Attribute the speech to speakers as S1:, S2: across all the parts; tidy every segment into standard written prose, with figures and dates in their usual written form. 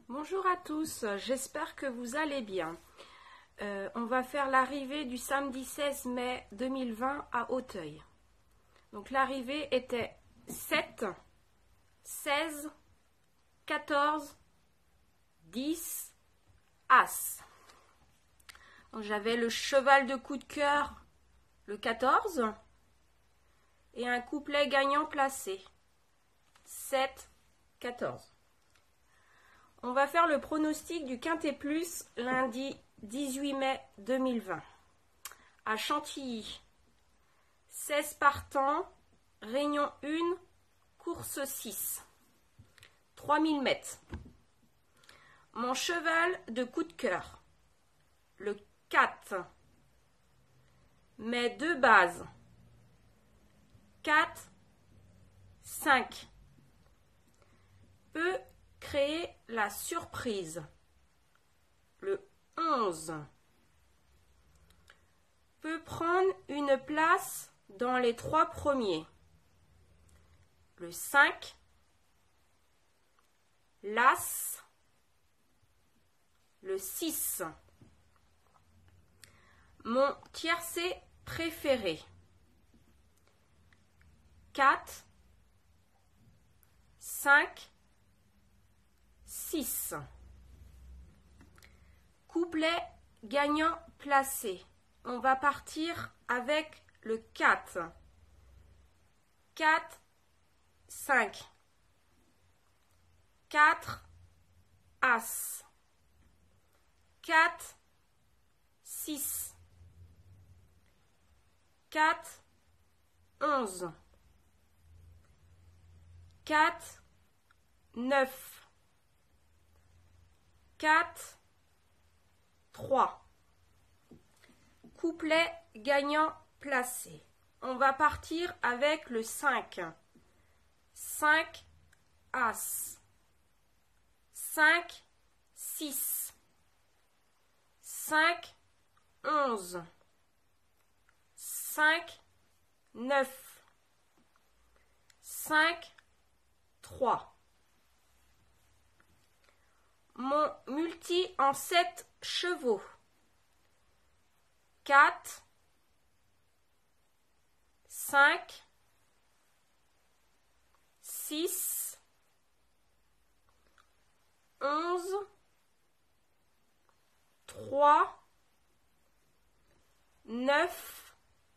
S1: Bonjour à tous, j'espère que vous allez bien. On va faire l'arrivée du samedi 16 mai 2020 à Auteuil. Donc l'arrivée était 7, 16, 14, 10, As. Donc j'avais le cheval de coup de cœur, le 14, et un couplet gagnant placé, 7, 14. On va faire le pronostic du Quintet Plus lundi 18 mai 2020. À Chantilly, 16 partants, réunion 1, course 6. 3000 mètres. Mon cheval de coup de cœur, le 4, met 2 bases. 4, 5. Peut créer la surprise, le 11. Peut prendre une place dans les 3 premiers, le 5, l'As, le 6. Mon tiercé préféré, 4, 5, 6. Couplet gagnant placé. On va partir avec le 4. 4, 5. 4, As. 4, 6. 4, 11. 4, 9. 4, 3. Couplet gagnant placé. On va partir avec le 5. 5, As. 5, 6. 5, 11. 5, 9. 5, 3. Mon multi en 7 chevaux. 4, 5, 6, 11, 3, 9,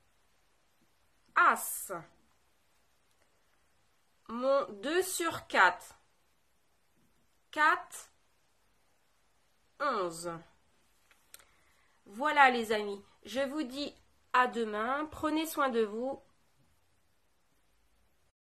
S1: As. Mon 2 sur 4. 4, 11. Voilà les amis, je vous dis à demain, prenez soin de vous